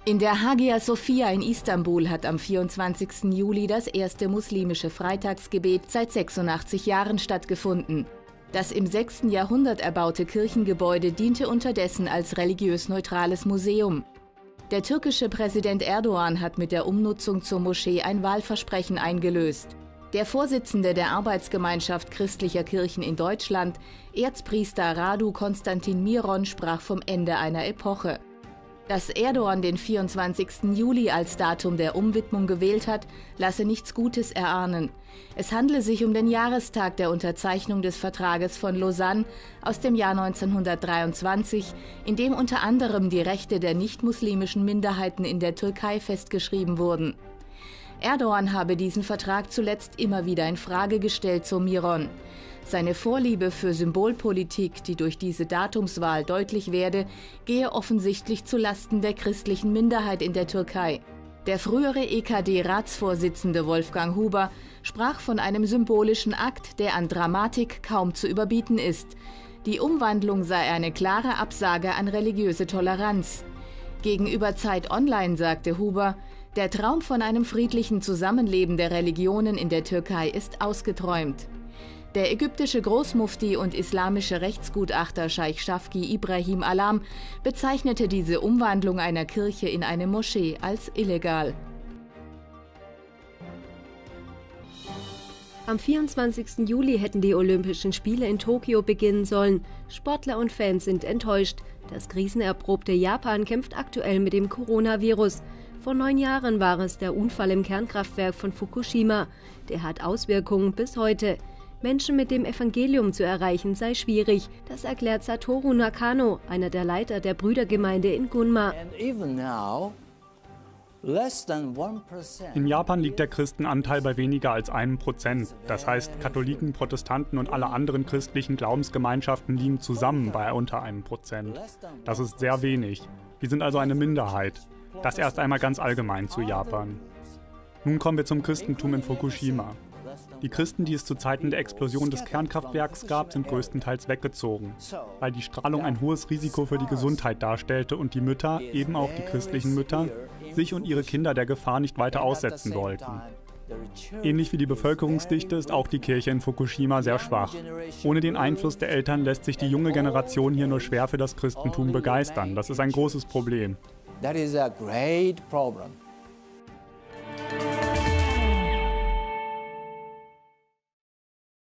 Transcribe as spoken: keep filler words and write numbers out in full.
In der Hagia Sophia in Istanbul hat am vierundzwanzigsten Juli das erste muslimische Freitagsgebet seit sechsundachtzig Jahren stattgefunden. Das im sechsten Jahrhundert erbaute Kirchengebäude diente unterdessen als religiös neutrales Museum. Der türkische Präsident Erdogan hat mit der Umnutzung zur Moschee ein Wahlversprechen eingelöst. Der Vorsitzende der Arbeitsgemeinschaft christlicher Kirchen in Deutschland, Erzpriester Radu Konstantin Miron, sprach vom Ende einer Epoche. Dass Erdogan den vierundzwanzigsten Juli als Datum der Umwidmung gewählt hat, lasse nichts Gutes erahnen. Es handle sich um den Jahrestag der Unterzeichnung des Vertrages von Lausanne aus dem Jahr neunzehnhundertdreiundzwanzig, in dem unter anderem die Rechte der nicht-muslimischen Minderheiten in der Türkei festgeschrieben wurden. Erdogan habe diesen Vertrag zuletzt immer wieder in Frage gestellt, so Miron. Seine Vorliebe für Symbolpolitik, die durch diese Datumswahl deutlich werde, gehe offensichtlich zulasten der christlichen Minderheit in der Türkei. Der frühere E K D-Ratsvorsitzende Wolfgang Huber sprach von einem symbolischen Akt, der an Dramatik kaum zu überbieten ist. Die Umwandlung sei eine klare Absage an religiöse Toleranz. Gegenüber Zeit Online sagte Huber: Der Traum von einem friedlichen Zusammenleben der Religionen in der Türkei ist ausgeträumt. Der ägyptische Großmufti und islamische Rechtsgutachter Scheich Shafki Ibrahim Alam bezeichnete diese Umwandlung einer Kirche in eine Moschee als illegal. Am vierundzwanzigsten Juli hätten die Olympischen Spiele in Tokio beginnen sollen. Sportler und Fans sind enttäuscht. Das krisenerprobte Japan kämpft aktuell mit dem Coronavirus. Vor neun Jahren war es der Unfall im Kernkraftwerk von Fukushima. Der hat Auswirkungen bis heute. Menschen mit dem Evangelium zu erreichen sei schwierig. Das erklärt Satoru Nakano, einer der Leiter der Brüdergemeinde in Gunma. In Japan liegt der Christenanteil bei weniger als einem Prozent. Das heißt, Katholiken, Protestanten und alle anderen christlichen Glaubensgemeinschaften liegen zusammen bei unter einem Prozent. Das ist sehr wenig. Wir sind also eine Minderheit. Das erst einmal ganz allgemein zu Japan. Nun kommen wir zum Christentum in Fukushima. Die Christen, die es zu Zeiten der Explosion des Kernkraftwerks gab, sind größtenteils weggezogen, weil die Strahlung ein hohes Risiko für die Gesundheit darstellte und die Mütter, eben auch die christlichen Mütter, sich und ihre Kinder der Gefahr nicht weiter aussetzen wollten. Ähnlich wie die Bevölkerungsdichte ist auch die Kirche in Fukushima sehr schwach. Ohne den Einfluss der Eltern lässt sich die junge Generation hier nur schwer für das Christentum begeistern. Das ist ein großes Problem. That is a great problem.